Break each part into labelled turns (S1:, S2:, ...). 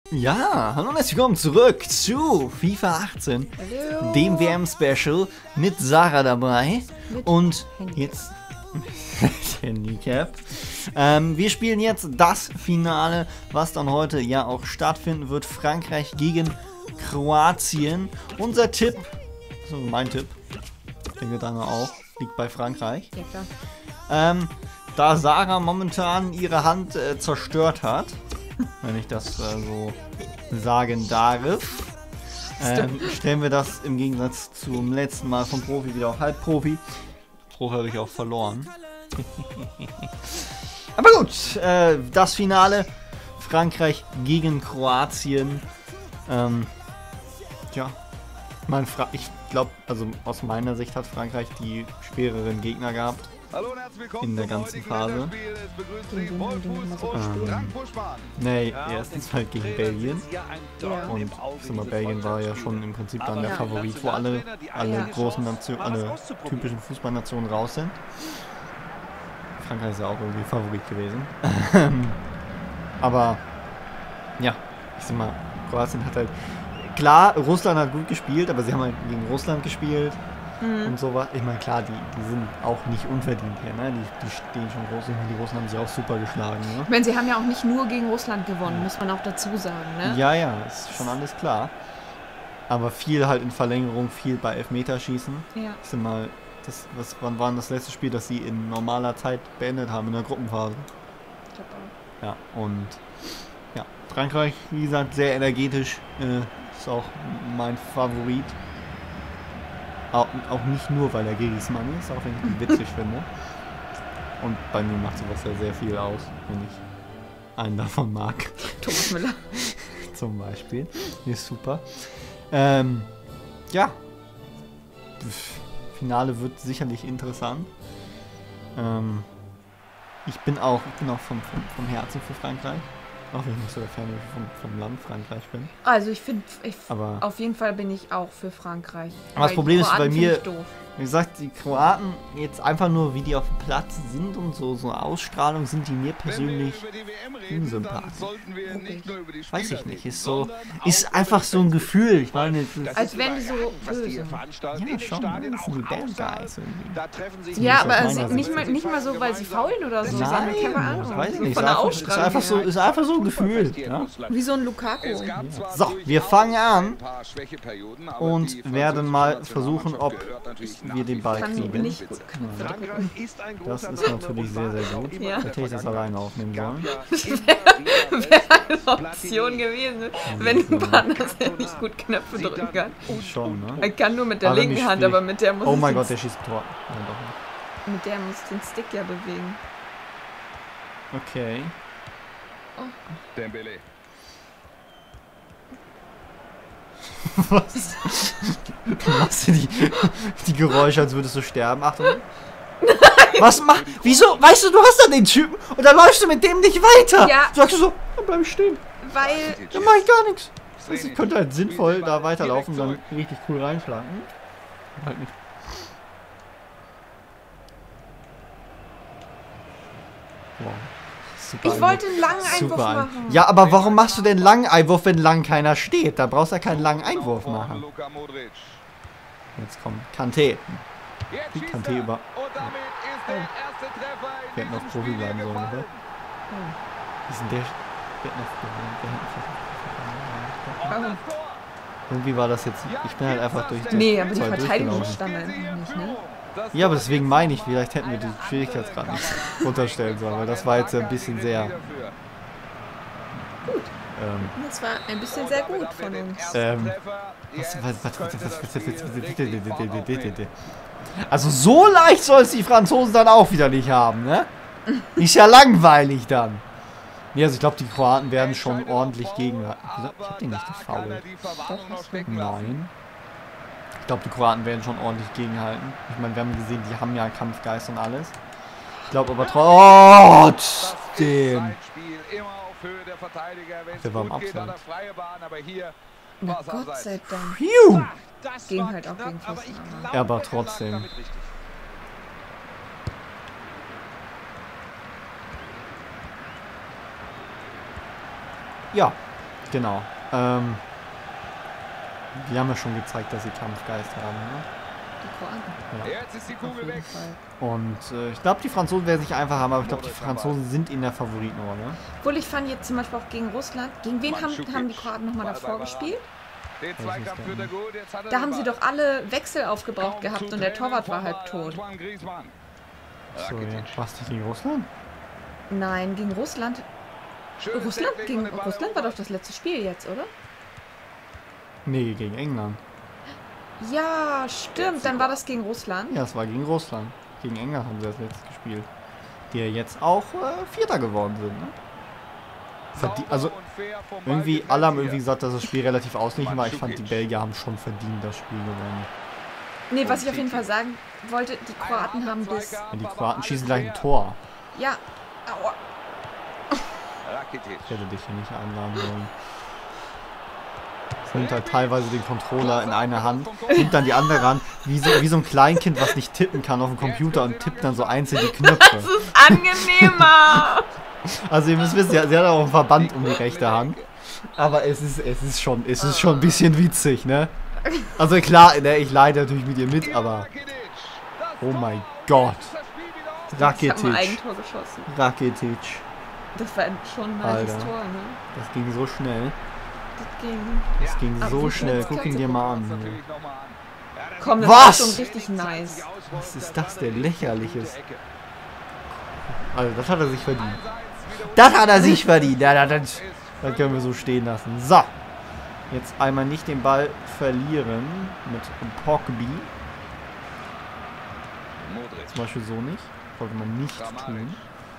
S1: Ja, hallo und herzlich willkommen zurück zu FIFA 18,
S2: Hallo.
S1: dem WM-Special mit Sarah dabei
S2: Mit
S1: und
S2: Handicap.
S1: jetzt Handicap. Wir spielen jetzt das Finale, was dann heute ja auch stattfinden wird. Frankreich gegen Kroatien. Unser Tipp, also mein Tipp, ich denke deiner auch, liegt bei Frankreich.
S2: Ja, klar.
S1: Da Sarah momentan ihre Hand zerstört hat, wenn ich das so sagen darf, stellen wir das im Gegensatz zum letzten Mal vom Profi wieder auf Halbprofi. Profi habe ich auch verloren. Aber gut, das Finale, Frankreich gegen Kroatien. Ja, ich glaube, also aus meiner Sicht hat Frankreich die schwereren Gegner gehabt. In der ganten Phase. Nee, erstens halt gegen Belgien. Und ich sag mal, Belgien war ja schon im Prinzip dann der Favorit, wo alle großen Nationen, alle typischen Fußballnationen raus sind. Frankreich ist ja auch irgendwie Favorit gewesen. Aber ja, ich sag mal, Kroatien hat halt. Klar, Russland hat gut gespielt, aber sie haben halt gegen Russland gespielt. Und so was. Ich meine, klar, die sind auch nicht unverdient hier, ne? Die stehen schon groß. Die Russen haben sich auch super geschlagen, ne?
S2: Ich meine, sie haben ja auch nicht nur gegen Russland gewonnen, muss man auch dazu sagen, ne?
S1: Ja, ist schon alles klar. Aber viel halt in Verlängerung, viel bei Elfmeterschießen.
S2: Ja.
S1: Ich sag mal, wann war das letzte Spiel, das sie in normaler Zeit beendet haben, in der Gruppenphase?
S2: Ich glaub auch.
S1: Ja, und ja, Frankreich, wie gesagt, sehr energetisch, ist auch mein Favorit. Auch nicht nur, weil er Griezmann ist, auch wenn ich ihn witzig finde. Und bei mir macht sowas ja sehr viel aus, wenn ich einen davon mag.
S2: Thomas Müller.
S1: Zum Beispiel. Ist super. Ja. Finale wird sicherlich interessant. Ich bin auch vom Herzen für Frankreich. Auch wenn ich nicht so der Fan vom Land Frankreich bin.
S2: Also ich finde,
S1: Aber
S2: auf jeden Fall bin ich auch für Frankreich.
S1: Aber das Problem ist bei mir,
S2: doof.
S1: wie gesagt, die Kroaten jetzt einfach nur, wie die auf dem Platz sind und so Ausstrahlung, sind die mir persönlich unsympathisch. Weiß ich nicht, ist einfach so ein Gefühl. Ich meine,
S2: Als wären die so böse.
S1: ja schon, das sind die Bad Guys irgendwie.
S2: Ja,
S1: Zumindest aus
S2: aber
S1: meiner Sicht.
S2: nicht mal so, weil sie faulen oder so.
S1: Nein,
S2: Keine Ahnung.
S1: weiß ich nicht.
S2: Von der Ausstrahlung.
S1: Ist einfach so ein Gefühl. Ja?
S2: Wie so ein Lukaku.
S1: So, wir fangen an und werden mal versuchen, ob wir den Ball
S2: Kann
S1: kriegen.
S2: nicht gut Knöpfe drücken.
S1: Das ist natürlich sehr, sehr gut.
S2: Ja.
S1: Hätte ich das alleine aufnehmen sollen.
S2: Wäre eine Option gewesen, wenn ein Partner nicht gut Knöpfe drücken kann.
S1: Schon, ne?
S2: Er kann nur mit der
S1: Aber
S2: linken
S1: nicht
S2: Hand,
S1: schwierig.
S2: aber mit der muss
S1: Oh mein
S2: den-
S1: Gott, der schießt ein Tor. Ja, doch
S2: mit der muss den Stick ja bewegen.
S1: nicht. Okay.
S3: Dembele.
S1: Was? Du machst dir die Geräusche, als würdest du sterben. Achtung. Was macht? Wieso? Weißt du, du hast da den Typen und dann läufst du mit dem nicht weiter.
S2: Ja.
S1: Sagst du so, dann bleib ich stehen.
S2: Weil,
S1: Dann mach ich gar nichts. Das heißt, ich könnte halt sinnvoll da weiterlaufen und dann richtig cool reinschlagen. Halt nicht. Wow. Super
S2: ich wollte einen langen Einwurf
S1: Super
S2: machen.
S1: Ja, aber warum machst du denn langen Einwurf, wenn lang keiner steht? Da brauchst du ja keinen langen Einwurf machen.
S3: Luka Modric.
S1: Jetzt kommt Kanté.
S3: Jetzt
S1: Die
S3: schießt
S1: Kanté
S3: er.
S1: über.
S3: Und damit ist der erste Treffer in
S1: Wir hätten auf
S3: diesem
S1: Profi
S3: Spiel
S1: bleiben sollen,
S3: gefallen.
S1: oder? Wie ist denn der? Wir hätten auf
S2: Warum?
S1: Irgendwie war das jetzt. Ich bin halt einfach durch die
S2: Nee, aber die
S1: zwei
S2: Verteidigung
S1: durchgelaufen.
S2: stand einfach nicht, ne?
S1: Ja, aber deswegen meine ich, vielleicht hätten wir die Schwierigkeitsgrad nicht runterstellen sollen, weil das war jetzt ein bisschen sehr.
S2: Das war ein bisschen sehr gut von uns.
S1: Also so leicht soll es die Franzosen dann auch wieder nicht haben, ne? Ist ja langweilig dann. Nee, also ich glaube, die Kroaten werden schon ordentlich gegenhalten. Ich hab den nicht gefoult. Nein. Ich glaube, die Kroaten werden schon ordentlich gegenhalten. Ich meine, wir haben gesehen, die haben ja Kampfgeist und alles. Ich glaube aber trotzdem. Der war im Abseits.
S2: Na Gott sei Dank.
S1: Phew.
S2: Ging halt auch gegen Pfosten.
S1: Ja, aber trotzdem. Ja. Genau. Wir haben ja schon gezeigt, dass sie Kampfgeist haben, ne?
S2: Die Kroaten.
S3: Jetzt ist die
S2: Auf
S3: Kugel
S2: jeden
S3: weg.
S2: Fall.
S1: Und ich glaube, die Franzosen werden sich einfach haben, aber ich glaube, die Franzosen sind in der Favoritenrolle.
S2: Obwohl ich fand jetzt zum Beispiel auch gegen Russland. Gegen wen haben die Kroaten nochmal davor gespielt?
S3: Den Zweikampf führt er gut. Jetzt hat er
S2: Da
S3: den
S2: haben sie
S3: Ball.
S2: doch alle Wechsel aufgebraucht
S3: Kaum
S2: gehabt
S3: zu
S2: und der
S3: trennen
S2: Torwart war
S3: vom
S2: halb
S3: Ball
S2: tot.
S3: Antoine Griezmann.
S1: So, ja.
S3: Rakitic.
S1: Was, nicht gegen Russland?
S2: Nein, gegen Russland.
S3: Schönes
S2: Russland?
S3: Tackling
S2: Gegen
S3: und den Ball
S2: Russland war doch
S3: erobert.
S2: das letzte Spiel jetzt, oder?
S1: Nee, gegen England.
S2: Ja, stimmt. Dann war das gegen Russland.
S1: Ja, es war gegen Russland. Gegen England haben sie das letztes gespielt. Die ja jetzt auch Vierter geworden sind, ne? Also,
S3: Sauber und fair vom Ball
S1: irgendwie,
S3: getrennt
S1: alle haben
S3: hier.
S1: irgendwie gesagt, dass das Spiel relativ ausgeglichen war. Ich fand, die Belgier haben schon verdient das Spiel gewonnen.
S2: Nee, was ich auf jeden Fall sagen wollte, die Kroaten
S3: Ein
S2: haben
S3: harter
S2: bis...
S3: Zweikampf,
S1: Und die
S3: aber
S1: Kroaten
S3: alles
S1: schießen gleich ein
S3: fair.
S1: Tor.
S2: Ja. Aua.
S3: Rakitic.
S1: Ich hätte dich hier nicht einladen sollen. Es nimmt halt teilweise den Controller in eine Hand, nimmt dann die andere Hand, wie so ein Kleinkind, was nicht tippen kann auf dem Computer und tippt dann so einzeln die Knöpfe.
S2: Das ist angenehmer.
S1: Also ihr müsst wissen, sie hat auch einen Verband um die rechte Hand. Aber es ist schon ein bisschen witzig, ne? Also klar, ne, ich leide natürlich mit ihr mit, aber
S3: Rakitic. Das
S1: oh
S3: Tor.
S1: mein Gott.
S3: Jetzt ist das Spiel wieder aus.
S2: Ich habe ein
S1: Rakitic.
S2: Eigentor geschossen.
S1: Rakitic.
S2: Das war schon ein nices
S1: Alter.
S2: Tor, ne?
S1: Das ging so schnell.
S2: Das ging...
S1: Das ging
S2: aber
S1: so
S2: wie
S1: schnell.
S2: schnell
S1: Guck ihn dir mal an.
S3: Natürlich noch mal an. Ja, das
S2: Komm, das
S1: Was?
S2: war schon richtig nice.
S1: Was ist das denn? Lächerliches. Also das hat er sich verdient.
S3: 1-1
S1: Das hat er sich verdient. Ja, das können wir so stehen lassen. So. Jetzt einmal nicht den Ball verlieren mit Pogby.
S3: Modric.
S1: Zum Beispiel so nicht. Sollte man nicht
S3: Kramaric.
S1: tun.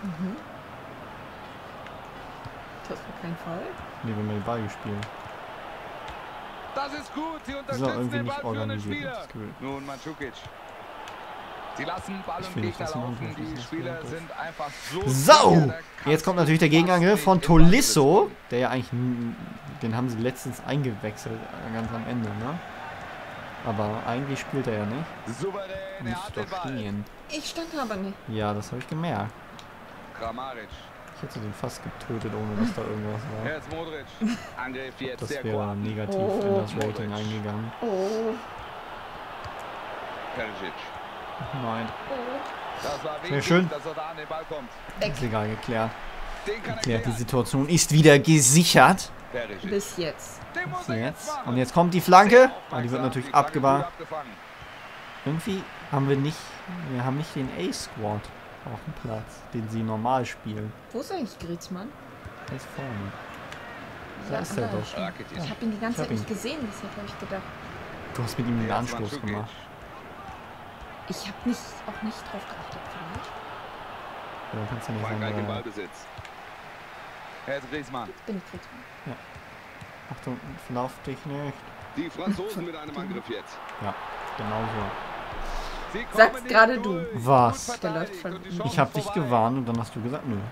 S2: Das war kein Fall.
S1: Nee, wenn wir den Ball gespielt.
S3: Das ist gut. Sie
S1: Das ist auch
S3: unterstützen
S1: irgendwie
S3: den
S1: nicht
S3: ballführenden
S1: organisiert.
S3: Spieler.
S1: Das Gefühl.
S3: Nun Mandzukic. Sie lassen Ball
S1: Ich
S3: und
S1: will nicht,
S3: Gegner
S1: dass sie
S3: laufen.
S1: machen,
S3: Die
S1: das ist
S3: Spieler
S1: doof.
S3: sind einfach so...
S1: So!
S3: sicher, da kannst
S1: Jetzt kommt
S3: du
S1: natürlich der
S3: fast
S1: Gegenangriff
S3: nicht
S1: von
S3: im Ballbesitz
S1: Tolisso.
S3: kommen.
S1: Der ja eigentlich... Den haben sie letztens eingewechselt. Ganz am Ende, ne? Aber eigentlich spielt er ja nicht.
S3: Souverän, er
S1: Müsste
S3: hat den
S1: doch
S3: Ball.
S1: stehen.
S2: Ich stand aber nicht.
S1: Ja, das habe ich gemerkt.
S3: Kramaric.
S1: Ich hätte den fast getötet, ohne dass da irgendwas war.
S3: Jetzt Modric. Angriff jetzt
S1: Das
S3: der
S1: wäre
S3: Kroaten.
S1: negativ
S2: Oh.
S1: in das Rating
S3: Modric.
S1: eingegangen.
S2: Oh.
S3: Perisic.
S1: Nein,
S2: Oh.
S3: Das war
S1: Sehr
S3: wichtig,
S1: schön.
S3: dass er da an den Ball kommt.
S1: ist egal, geklärt.
S3: Den kann er
S1: Geklärt, die
S3: klären.
S1: Situation ist wieder gesichert.
S3: Perisic.
S2: Bis jetzt.
S3: Den muss er jetzt
S1: Jetzt.
S3: machen.
S1: Und jetzt kommt die Flanke.
S3: Sehr
S1: Und die wird
S3: aufmerksam,
S1: natürlich
S3: die Flanke
S1: abgewahrt.
S3: gut abgefangen.
S1: Irgendwie haben wir haben nicht den A-Squad auf dem Platz, den sie normal spielen.
S2: Wo ist eigentlich Griezmann?
S1: Der ist vorne. Da
S2: Ja,
S1: ist er
S2: da
S1: doch.
S2: schon.
S3: Rakitic.
S2: Ich habe ihn die ganze
S1: Ich hab
S2: Zeit nicht
S1: ihn.
S2: gesehen, deshalb habe ich gedacht.
S1: Du hast mit ihm den
S3: Jetzt
S1: Anstoß
S3: Mandzukic.
S1: gemacht.
S2: Ich habe nicht, auch nicht drauf geachtet, vielleicht.
S1: Ja, dann kannst du nicht sagen,
S3: Frankreich im Ballbesitz. Jetzt Griezmann.
S2: Bin ich Griezmann.
S1: Achtung, verlauf dich nicht.
S3: Die Franzosen mit einem Angriff jetzt.
S1: Genau so.
S3: Sie kommen
S2: Sag's
S3: nicht
S2: gerade
S3: durch.
S2: du.
S1: Was?
S3: Gut
S2: Der läuft
S3: verteidigt
S2: von
S3: und die
S2: ihm.
S3: Chance
S1: Ich habe dich
S3: vorbei.
S1: gewarnt und dann hast du gesagt, nö.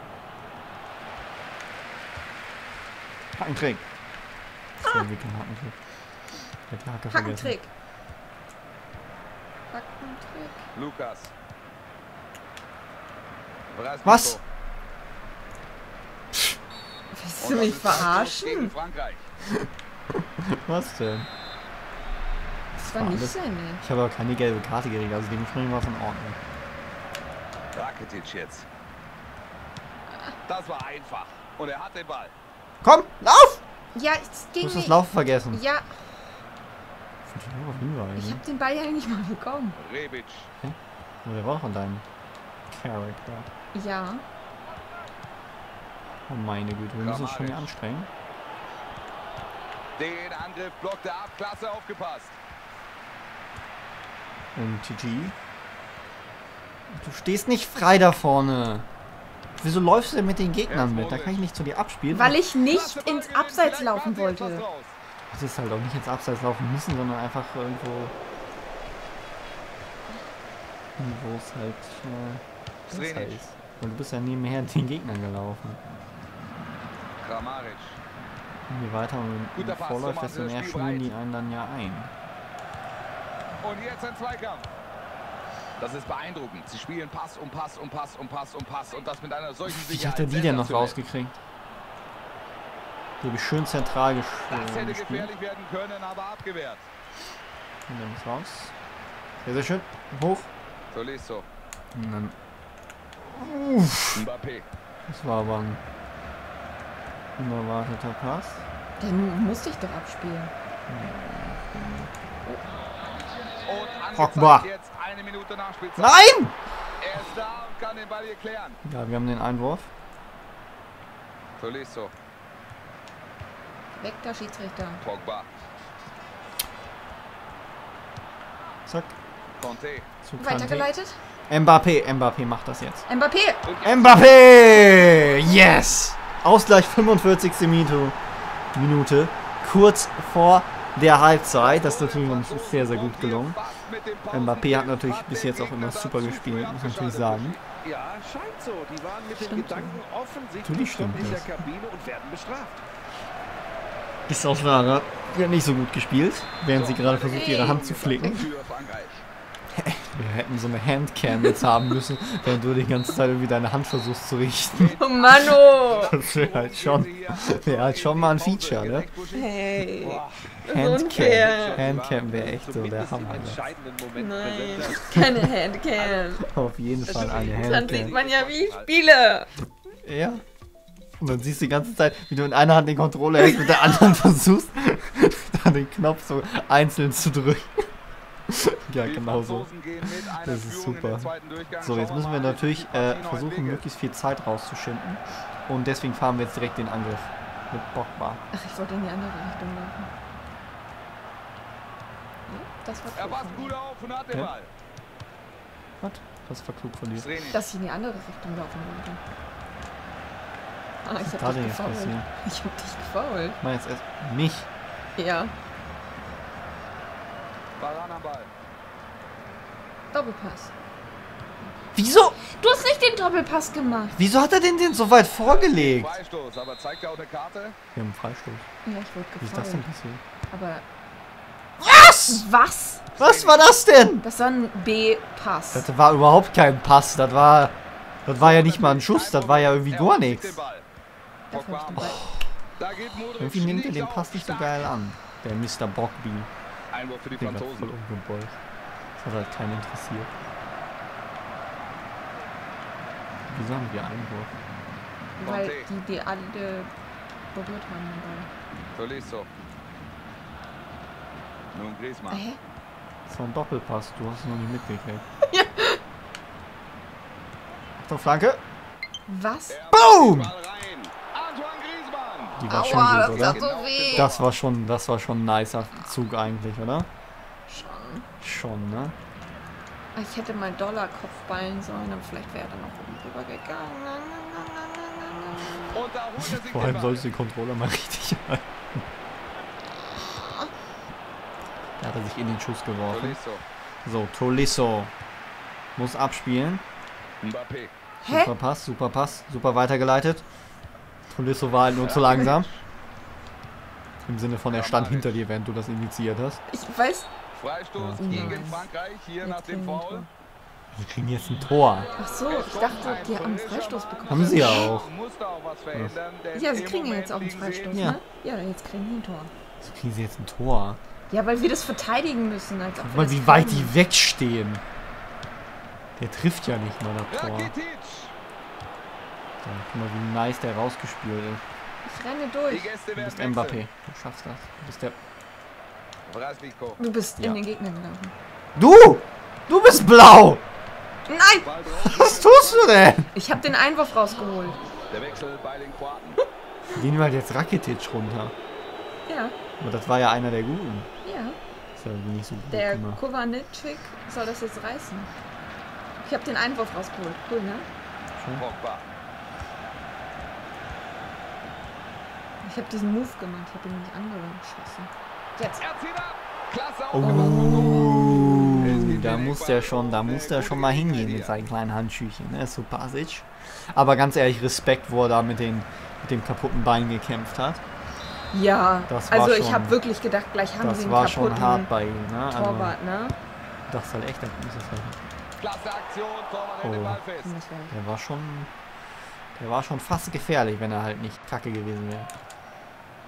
S1: Hackentrick. So, wie kein Hackentrick. Ich hab die Hacke vergessen.
S2: Hackentrick. Hackentrick.
S3: Lukas.
S1: Was?
S2: Willst du mich verarschen?
S3: Gegen Frankreich.
S1: Was denn?
S2: Das war
S1: war
S2: nicht
S1: alles-
S2: seine.
S1: Ich habe aber keine gelbe Karte gekriegt, also dementsprechend war es in Ordnung.
S3: Rakitic jetzt. Das war einfach. Und er hat den Ball.
S1: Komm, lauf!
S2: Ja, es
S1: Du
S2: ging
S1: hast das
S2: nicht.
S1: Laufen vergessen.
S2: Ja,
S1: Ich finde auf Hinweise.
S2: ich habe den Ball ja nicht mal bekommen.
S3: Rebic.
S1: Oh, der war doch an deinem Charakter.
S2: Ja.
S1: Oh meine Güte, wir müssen uns schon hier
S3: Kramaric.
S1: anstrengen.
S3: Den Angriff blockt er ab. Klasse aufgepasst.
S1: Und Titi. Du stehst nicht frei da vorne. Wieso läufst du denn mit den Gegnern mit? Da kann ich nicht zu dir abspielen.
S2: Weil ich nicht
S3: Klasse
S2: ins
S3: Ballgewinn.
S2: Abseits
S3: Direkt
S2: laufen
S3: kam sie jetzt
S2: wollte.
S3: fast raus.
S1: Das ist halt auch nicht ins Abseits laufen müssen, sondern einfach irgendwo. Wo es halt besser
S3: Srenic.
S1: ist. Und du bist ja nebenher den Gegnern gelaufen.
S3: Kramaric.
S1: Und je weiter man
S3: Guter Pass,
S1: vorläuft,
S3: so machen
S1: desto
S3: sie das
S1: mehr
S3: Spiel
S1: schnüren
S3: breit.
S1: die einen dann ja ein.
S3: Und jetzt ein Zweikampf. Das ist beeindruckend. Sie spielen Pass um Pass um Pass um Pass um Pass und das mit einer solchen
S1: Wie
S3: Sicherheit.
S1: hat er die denn noch
S3: Sensationell.
S1: rausgekriegt? Die habe ich schön zentral
S3: Das hätte
S1: gespielt.
S3: gefährlich werden können, aber abgewehrt.
S1: Und dann ist raus. Sehr, sehr schön. Hoch.
S3: Tolisso.
S1: Und dann. Uff.
S3: Mbappé.
S1: Das war aber ein unerwarteter Pass.
S2: Den musste ich doch abspielen.
S3: Und
S1: Pogba.
S3: angezeigt jetzt 1 Minute Nachspielzeit.
S1: Nein!
S3: Er ist da und kann den Ball hier klären.
S1: Ja, wir haben den Einwurf.
S3: Tolisso.
S2: Weg der Schiedsrichter.
S3: Pogba.
S1: Zack.
S3: Conte.
S1: Zu Kanté.
S2: Weitergeleitet.
S1: Mbappé macht das jetzt.
S2: Mbappé.
S1: Mbappé! Yes! Ausgleich 45. Minute. Kurz vor der Halbzeit. Das ist natürlich uns sehr, sehr gut gelungen. Mbappé hat natürlich bis jetzt auch immer super gespielt, muss man natürlich sagen.
S4: Ja, scheint so. Die waren mit den Gedanken offensichtlich
S1: Natürlich
S4: schon
S1: stimmt
S4: in der
S1: das.
S4: Kabine und werden bestraft.
S1: Ist auch Lara. Die hat nicht so gut gespielt, während sie gerade versucht, ihre Hand zu flicken.
S3: Für Frankreich.
S1: Wir hätten so eine Handcam jetzt haben müssen, während du die ganze Zeit irgendwie deine Hand versuchst zu richten.
S2: Oh Mano.
S1: Das wäre halt schon mal ein Feature, ne?
S2: Hey.
S1: Handcam. Handcam wäre echt so der Hammer. Ne?
S4: Entscheidenden Moment
S2: Nein.
S4: präsent hast.
S2: Keine Handcam.
S1: Auf jeden Fall eine
S2: Dann sieht
S1: Handcam.
S2: man ja, wie ich spiele.
S1: Ja. Und dann siehst du die ganze Zeit, wie du in einer Hand den Controller hältst, mit der anderen versuchst, dann den Knopf so einzeln zu drücken. Ja,
S3: Die
S1: genau so.
S3: Franzosen gehen mit einer
S1: Das ist
S3: Führung in
S1: super.
S3: den zweiten Durchgang.
S1: So, jetzt
S3: Schauen
S1: müssen wir
S3: mal,
S1: natürlich
S3: wie die Partien heute
S1: versuchen,
S3: liegen.
S1: möglichst viel Zeit rauszuschinden. Und deswegen fahren wir jetzt direkt den Angriff mit Pogba.
S2: Ach, ich wollte in die andere Richtung laufen. Ja, das war
S3: Er
S2: klug
S3: passt
S2: von
S3: gut
S2: mir.
S3: auf und hat den
S1: Ja.
S3: Ball.
S1: Was? Das war klug von dir.
S3: Training.
S2: Dass ich in die andere Richtung laufen wollte. Ah, ich
S1: Da
S2: hab
S1: denn
S2: dich
S1: jetzt
S2: gefault.
S1: passieren?
S2: Ich hab dich gefault.
S1: Ich meine jetzt erst mich.
S2: Ja,
S3: Varane am Ball.
S2: Doppelpass.
S1: Wieso?
S2: Du hast nicht den Doppelpass gemacht.
S1: Wieso hat er den so weit vorgelegt?
S3: Freistoß, aber zeigt er auch eine Karte?
S1: Wir haben einen Freistoß.
S2: Ja, ich wurde
S1: Wie ist das denn
S2: gefault.
S1: passiert?
S2: Aber
S1: Was?
S2: was?
S1: Was war das denn?
S2: Das war ein B-Pass.
S1: Das war überhaupt kein Pass. Das war ja nicht mal ein Schuss. Das war ja irgendwie gar nichts.
S2: Dafür hab ich den Ball.
S3: Da geht Modric
S1: Irgendwie nimmt er den
S3: auf,
S1: Pass nicht so
S3: stark.
S1: geil an. Der Mr. Bockby.
S3: Einwurf für die
S1: Digga, voll
S3: Franzosen.
S1: umgebeult. Das hat halt keinen interessiert. Wieso haben wir Einwurf?
S2: Weil die alle berührt haben den Ball.
S3: Tolisso. Nun Griezmann.
S2: Hä?
S1: Das war ein Doppelpass. Du hast es noch nicht mitgekriegt. Achtung, Flanke.
S2: Was?
S1: Boom!
S3: Ball rein. Antoine Griezmann.
S1: Die war schon
S2: Aua,
S1: gut,
S2: das
S1: oder?
S2: tat so weh.
S1: Das war schon ein nicer Zug eigentlich, oder?
S2: Schon.
S1: Schon, ne?
S2: Ich hätte mal Dollar Kopfballen sollen, aber vielleicht wäre er dann noch oben drüber gegangen.
S3: Und da holt er sich
S1: Vor
S3: den
S1: allem
S3: Ball.
S1: sollst du den Controller mal richtig halten. Da hat er sich in den Schuss geworfen.
S3: Tolisso.
S1: So, Tolisso muss abspielen.
S3: Mbappé.
S2: Hä?
S1: Super Pass, super weitergeleitet. Tolisso war halt nur zu langsam. Im Sinne von, er stand hinter dir, während du das initiiert hast.
S2: Ich weiß.
S3: Freistoß
S1: Ja.
S3: gegen
S2: Nein.
S3: Frankreich. Hier
S2: Jetzt
S3: nach dem
S2: kriegen wir ein
S3: Foul.
S2: Tor.
S1: Wir kriegen jetzt ein Tor.
S2: Ach so, ich dachte, die haben einen Freistoß bekommen.
S1: Haben sie ja auch.
S3: Muss da auch was verändern, denn
S2: Ja, sie
S3: im
S2: kriegen ja
S3: Moment
S2: jetzt auch einen
S3: liegen sie
S2: Freistoß,
S3: in-
S1: Ja.
S2: ne? Ja, jetzt kriegen die ein Tor.
S1: Jetzt kriegen sie jetzt ein Tor.
S2: Ja, weil wir das verteidigen müssen, als ob
S1: Guck
S2: wir
S1: mal,
S2: das
S1: wie weit
S2: können.
S1: die wegstehen. Der trifft ja nicht mal das Tor.
S3: Rakitic.
S1: So, guck mal, wie nice der rausgespielt ist.
S2: Ich renne
S3: Die
S2: durch.
S3: Gäste
S1: Du
S3: werden
S1: bist
S3: wechseln.
S1: Mbappé. Du schaffst das. Du bist der...
S3: Braslico.
S2: Du bist
S1: Ja.
S2: in den Gegner gelaufen.
S1: Du! Du bist blau!
S2: Nein!
S3: Ball drauf.
S1: Was tust du denn?
S2: Ich habe den Einwurf rausgeholt.
S3: Der Wechsel bei den Kroaten.
S1: Gehen wir halt jetzt Rakitic runter.
S2: Ja,
S1: Aber das war ja einer der Guten.
S2: ja.
S1: Ist ja irgendwie nicht so gut
S2: Der
S1: gemacht.
S2: Kovacic soll das jetzt reißen. Ich habe den Einwurf rausgeholt. Cool, ne?
S3: Pogba.
S2: Ich habe diesen Move gemacht. Ich habe ihn nicht angeschossen. Jetzt.
S3: Er zieht ab. Klasse
S1: Oh,
S3: Es geht
S1: da
S3: wenig
S1: muss
S3: Ball
S1: der schon,
S3: und
S1: da
S3: eine
S1: muss der
S3: gute
S1: schon mal hingehen
S3: Gelegenheit
S1: mit
S3: hier.
S1: seinen kleinen Handschüchen, ne? So Basic. Aber ganz ehrlich, Respekt, wo er da mit dem kaputten Bein gekämpft hat.
S2: Ja,
S1: Das war
S2: also ich
S1: schon-
S2: habe wirklich gedacht, gleich haben sie
S1: Das
S2: einen
S1: war schon
S2: kaputten
S1: hart bei ihm, ne? Also,
S2: Torwart, ne?
S1: ich dachte halt echt, da muss es halt.
S3: Klasse Aktion. Torwart hält den
S1: Oh.
S3: Ball fest.
S2: Das war-
S1: Der war schon fast gefährlich, wenn er halt nicht kacke gewesen wäre.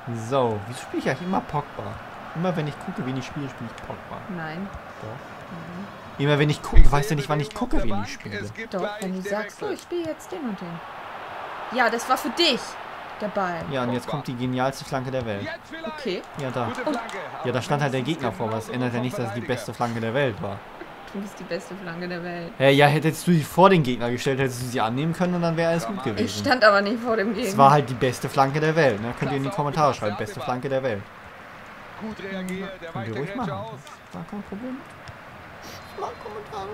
S1: So, wieso spiele ich eigentlich immer Pogba? Immer wenn ich gucke, wen ich spiele, spiele ich Pogba.
S2: Nein.
S1: Doch. Immer wenn ich gucke, du weißt ja nicht, wann ich gucke, wen ich spiele.
S2: Doch, wenn du sagst, so, ich spiele jetzt den und den. Ja, das war für dich, der Ball.
S1: Ja, und jetzt kommt die genialste Flanke der Welt.
S2: Okay.
S1: Ja, da. Ja, da stand halt der Gegner vor, aber es ändert ja nicht, dass es die beste Flanke der Welt war.
S2: Du bist die beste Flanke der Welt.
S1: Ja, hättest du die vor den Gegner gestellt, hättest du sie annehmen können und dann wäre alles gut
S2: Ich
S1: gewesen.
S2: stand aber nicht vor dem Gegner.
S1: Es war halt die beste Flanke der Welt, ne? Könnt ihr in die Kommentare schreiben, beste Flanke der Welt.
S3: Gut reagiert, der
S1: Könnt ihr
S3: weicht
S1: ruhig
S3: der
S1: machen.
S3: Grätsche aus.
S1: War kein Problem. Ich mag Kommentare.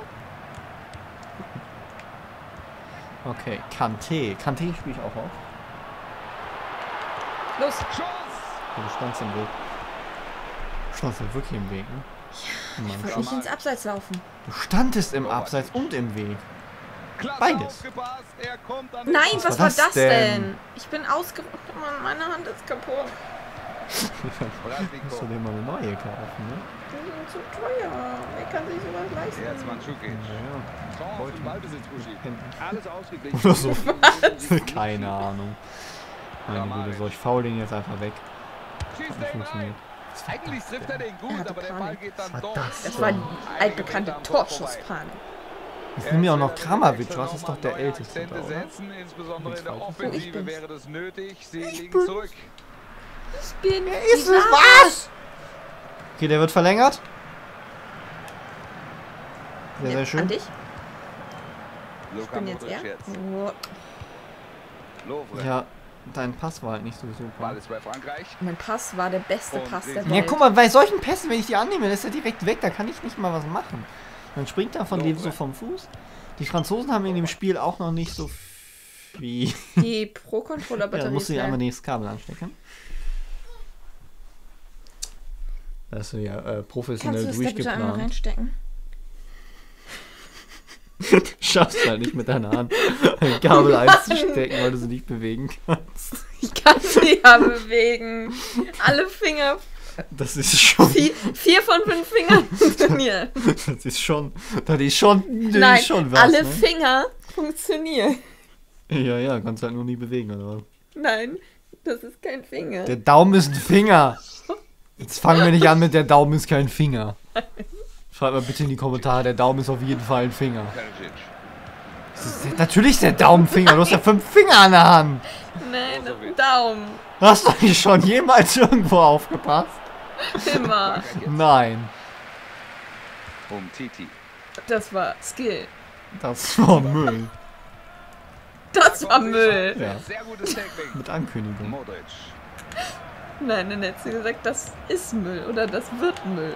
S1: Okay, Kanté. Kanté spiele ich auch auf.
S2: Los.
S3: Schuss!
S1: Ja, du standst im Weg. Du standst ja wirklich im Weg, ne?
S2: Ich wollte nicht ins Abseits laufen.
S1: Du standest im Abseits und im Weg.
S3: Klasse
S1: Beides.
S3: aufgepasst, er kommt an den
S2: Nein,
S3: Ball.
S2: was war das denn? Ich bin ausgerutscht. Mann, meine Hand ist kaputt.
S1: Musst du dir mal eine neue kaufen, ne?
S2: Die sind zu teuer. Wer kann sich sowas leisten?
S3: Jetzt Mandzukic.
S1: Ja,
S3: Chance im Ballbesitz, Uschi.
S4: Alles ausgeglichen.
S1: oder so. Keine Ahnung. Meine Güte, soll ich faul den jetzt einfach weg?
S3: Schießt
S1: Nicht
S3: den rein.
S1: funktioniert.
S3: Eigentlich trifft er den gut,
S2: hatte
S3: aber der
S2: Panik.
S3: Ball geht dann
S1: Was
S3: doch.
S1: war das
S2: Das war die altbekannte Torschusspanik.
S1: Jetzt nimm mir auch noch Kramaric, was ist doch der Älteste da, oder?
S3: Setzen, insbesondere in der
S1: Wo ich
S3: Offensive
S2: bin's.
S3: wäre das nötig. Sie liegen
S1: bin's.
S3: zurück.
S2: Ich bin
S1: Ist es was? Okay, der wird verlängert. Sehr, sehr
S2: An
S1: schön.
S2: dich? Ich
S3: Luka
S2: bin jetzt
S3: Modric
S2: er.
S3: jetzt.
S2: Oh,
S3: Lovre.
S1: Ja, dein Pass war halt nicht so super.
S3: Ball ist bei Frankreich.
S2: mein Pass war der beste Pass der
S1: Ja,
S2: Welt.
S1: guck mal, bei solchen Pässen, wenn ich die annehme, dann ist er direkt weg. Da kann ich nicht mal was machen. Dann springt er von dem so vom Fuß. Die Franzosen haben in dem Spiel auch noch nicht so viel.
S2: Die
S1: Ja,
S2: Pro-Controller-Batterie
S1: dann musst du
S2: ist
S1: dir einmal
S2: leer.
S1: nächstes Kabel anstecken. Das ist ja
S2: Kannst du
S1: professionell
S2: das da bitte einmal
S1: durchgeplant.
S2: reinstecken?
S1: Du schaffst halt nicht mit deiner Hand ein Kabel einzustecken, weil du sie nicht bewegen kannst.
S2: Ich kann sie ja bewegen. Alle Finger.
S1: Das ist schon.
S2: 4 von 5 Fingern funktionieren.
S1: Das ist schon. Das ist schon. Das
S2: Nein,
S1: ist schon was,
S2: alle
S1: ne?
S2: Finger funktionieren.
S1: Ja, kannst halt nur nie bewegen, oder was?
S2: Nein, das ist kein Finger.
S1: Der Daumen ist ein Finger. Jetzt fangen wir nicht an mit der Daumen ist kein Finger. Schreibt mal bitte in die Kommentare, der Daumen ist auf jeden Fall ein Finger. Natürlich ist der Daumen Finger, du hast ja 5 Finger an der Hand.
S2: Nein, das ist ein Daumen.
S1: Hast du nicht schon jemals irgendwo aufgepasst?
S2: Immer.
S1: Nein,
S3: Titi.
S2: Das war Skill.
S1: das war Müll.
S2: Das war Müll.
S1: Ja,
S3: Sehr gutes Tackling.
S1: mit Ankündigung.
S3: Modric.
S2: Nein, dann hättest du gesagt, das ist Müll oder das wird Müll.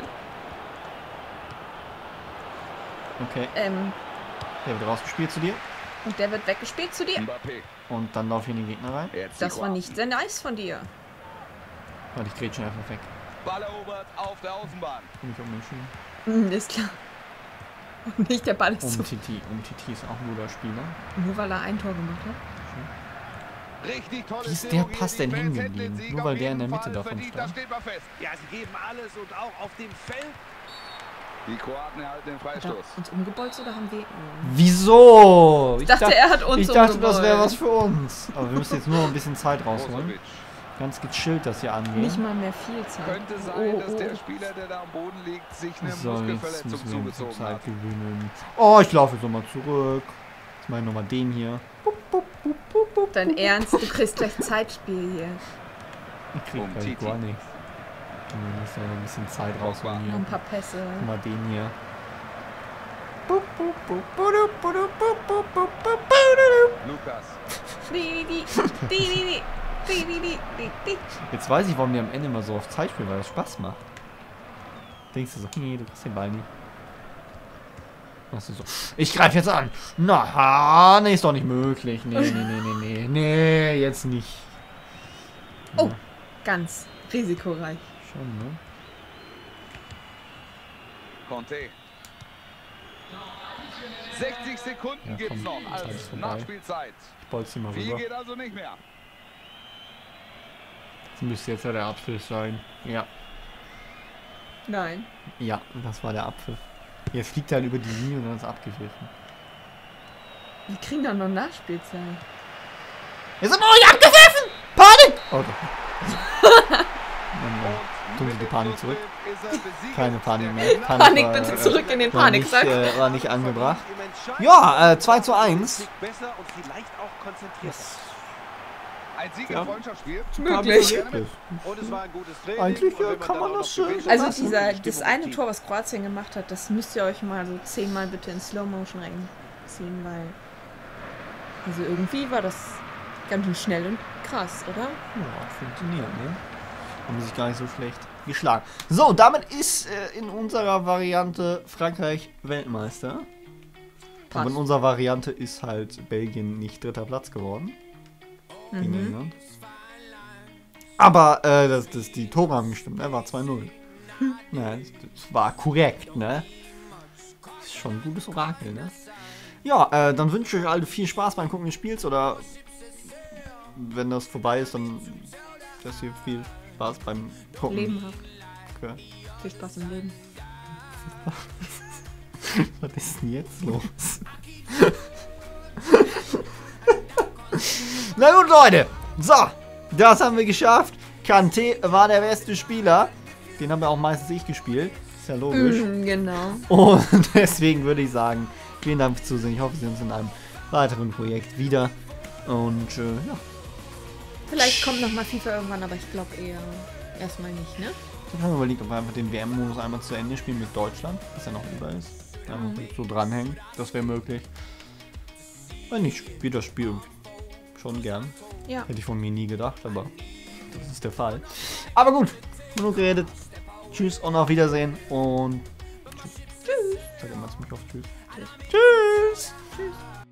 S1: Okay, der wird rausgespielt zu dir.
S2: Und der wird weggespielt zu dir.
S3: Mbappé.
S1: Und dann lauf ich in den Gegner rein.
S3: Jetzt
S2: Das
S3: die
S2: war
S3: Kroaten.
S2: nicht sehr nice von dir.
S1: Weil ich grätsche einfach weg.
S3: Ball erobert auf der Außenbahn.
S1: Bin ich unentschieden.
S2: Ist klar. Und nicht der Ball ist so.
S1: Titi ist auch ein guter Spieler.
S2: Nur weil er ein Tor gemacht hat.
S3: Richtig toll.
S1: Wie ist der Pass denn hängen geblieben? Nur weil der in der Mitte davon
S3: Da
S1: stand.
S3: steht man fest.
S4: Ja, sie geben alles und auch auf dem Feld.
S3: Die Kroaten erhalten den
S2: Hat er
S3: Freistoß.
S2: uns umgebolzt oder haben wir...
S1: Wieso?
S2: Ich dachte, er hat uns
S1: Ich dachte, das wäre
S2: umgebolzt.
S1: was für uns. Aber wir müssen jetzt nur noch ein bisschen Zeit rausholen.
S3: Brozovic.
S1: Ganz gechillt das hier angehen.
S2: Nicht mal mehr viel Zeit.
S3: Könnte sein, dass der Spieler, der da am Boden liegt, sich eine
S1: So, jetzt
S3: Muskelverletzung
S1: müssen wir ein bisschen
S3: zugezogen
S1: Zeit
S3: hat.
S1: gewinnen. Oh, ich laufe jetzt nochmal zurück. Jetzt mache ich nochmal den hier.
S2: Dein Ernst, du kriegst gleich Zeitspiel hier.
S1: Ich krieg gleich
S3: Titi.
S1: gar nichts. Wir müssen noch ein bisschen Zeit rausholen
S2: Noch ein
S1: hier.
S2: paar Pässe.
S1: Guck mal den hier.
S3: Lukas.
S1: Jetzt weiß ich, warum die am Ende immer so auf Zeit spielen, weil das Spaß macht. Denkst du so, nee, du kriegst den Ball nie. Machst du so, ich greife jetzt an. Na, nee, ist doch nicht möglich. Nee, jetzt nicht.
S2: Oh, ganz risikoreich.
S1: Schon, ne?
S3: Conte. 60 Sekunden
S1: Ja,
S3: gibt's
S1: komm,
S3: noch
S1: Zeit ist
S3: als
S1: vorbei.
S3: Nachspielzeit.
S1: Ich bolz die mal
S3: Viel
S1: rüber.
S3: geht also nicht mehr.
S1: Das müsste jetzt ja der Apfel sein. Ja.
S2: Nein.
S1: Ja, das war der Apfel. Jetzt fliegt er halt über die Linie und dann ist er abgepfiffen.
S2: Wir kriegen doch noch Nachspielzeit.
S1: Jetzt ist er abgepfiffen! Panik! Oh, Tun Sie die Panik zurück. Keine Panik mehr.
S2: Panik bitte zurück in den Paniksack.
S1: War nicht angebracht. Ja, 2:1.
S4: Besser und vielleicht auch konzentrierter.
S3: Ein Sieg im Freundschaftsspiel.
S2: Möglich.
S4: Und es war ein gutes Training.
S1: Eigentlich
S4: Und wenn
S1: kann
S4: dann
S1: man
S4: auch
S1: das
S4: noch gewinnt,
S2: Also
S4: dann ist die
S2: das
S4: Stimmung
S2: eine
S4: im
S2: Tor, was Kroatien gemacht hat, das müsst ihr euch mal so 10-mal bitte in Slow Motion reinziehen, weil also irgendwie war das ganz schön schnell und krass, oder?
S1: Ja, funktioniert, ne? Haben sich gar nicht so schlecht geschlagen. So, damit ist in unserer Variante Frankreich Weltmeister. Aber in unserer Variante ist halt Belgien nicht 3. Platz geworden. Gegen England. Aber die Tore haben gestimmt, ne? War 2:0. Ne, das war korrekt, ne? Das ist schon ein gutes Orakel, ne? Ja, dann wünsche ich euch alle viel Spaß beim Gucken des Spiels oder wenn das vorbei ist, dann dass ihr viel Spaß beim Gucken.
S2: Leben habt.
S1: Okay.
S2: Viel Spaß im Leben.
S1: Was ist denn jetzt los? Na gut, Leute. So, das haben wir geschafft. Kanté war der beste Spieler. Den haben ja auch meistens ich gespielt. Ist ja logisch.
S2: Genau.
S1: Und deswegen würde ich sagen, vielen Dank fürs Zusehen. Ich hoffe, wir sehen uns in einem weiteren Projekt wieder. Und ja.
S2: Vielleicht kommt noch mal FIFA irgendwann, aber ich glaube eher erstmal nicht, ne?
S1: Ich habe mir überlegt, ob wir einfach den WM-Modus einmal zu Ende spielen mit Deutschland, was ja noch über ist. Da so dranhängen. Das wäre möglich. Wenn ich spiele das Spiel schon gern.
S2: Ja.
S1: Hätte ich von mir nie gedacht, aber das ist der Fall. Aber gut, genug geredet. Tschüss und auf Wiedersehen und tschüss. Tschüss. Sag immer ziemlich oft tschüss.
S2: Tschüss.
S1: Tschüss.
S2: Tschüss.